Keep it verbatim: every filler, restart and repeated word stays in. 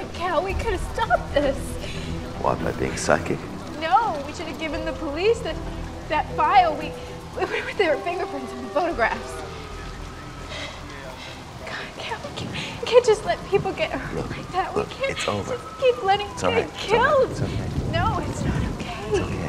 Cal, we could have stopped this. Why, by being psychic? No, we should have given the police that, that file. We, we, we, there were fingerprints in the photographs. God, Cal, we can't, we can't just let people get hurt Look, like that. Look, we can't it's over. just keep letting it's people right. get killed. It's okay. No, it's not okay. It's okay.